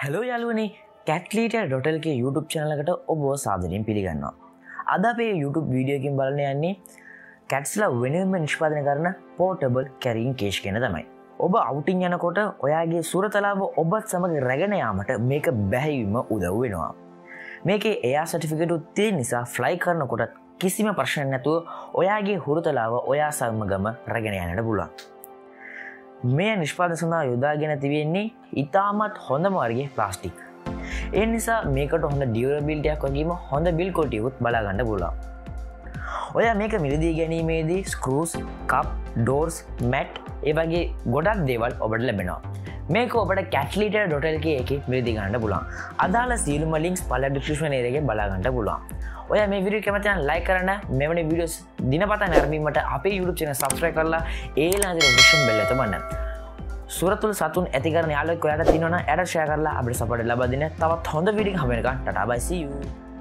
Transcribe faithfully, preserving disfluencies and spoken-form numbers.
Hello යාළුවනේ කැට්ලීටර් dot L K YouTube channel එකට ඔබව සාදරයෙන් පිළිගන්නවා. අද අපේ YouTube වීඩියෝ එකකින් බලන්න යන්නේ කැට්ස්ලා වෙනුවෙන්ම නිෂ්පාදනය කරන portable carrying cage ගැන තමයි. ඔබ outing යනකොට ඔයාගේ සුරතලාව ඔබත් සමග රැගෙන යාමට මේක බැහැවීම උදව් වෙනවා. මේකේ එයා සර්ටිෆිකේට් උත් තියෙන නිසා fly කරනකොට කිසිම ප්‍රශ්නයක් නැතුව ඔයාගේ හුරතලාව ඔයා සමගම රැගෙන යන්නට පුළුවන්. මේ නිෂ්පාදන සඳහා යොදාගෙන තිබෙන්නේ ඉතාමත් හොඳම වර්ගයේ ප්ලාස්ටික්. ඒ නිසා මේකට හොඳ ඩියුරබිලිටි එකක් වගේම හොඳ බිල්ඩ් ක්වොලිටි උත් බලා ගන්න පුළුවන්. ඔයා මේක මිලදී ගැනීමේදී ස්ක්‍රූස්, කප්, ඩෝර්ස්, මැට් ඒ වගේ ගොඩක් දේවල් ඔබට ලැබෙනවා. මේක ඔබට කැට්ලීටර් ඩොට් එල් කේ එකේ මිලදී ගන්න පුළුවන්. අදාළ සියලුම ලින්ක්ස් පළල ඩිස්ක්‍රිප්ෂන් එකේ බලා ගන්න පුළුවන්. ඔයා මේ වීඩියෝ කැමති නම් ලයික් කරන්න, මෙවැනි වීඩියෝස් දිනපතා නැරඹීමට අපේ YouTube channel subscribe කරලා ඒ ළඟ තියෙන notification bell එක තබන්න. සුරතුල් සතුන් ඇති කරන යාළුවෙක් ඔයාට තියෙනවා නම් එයාට share කරලා අපිට support ලබා දෙන්න. තවත් හොඳ වීඩියෝ එකක් හම්බ වෙනකන් ටටා බයි see you.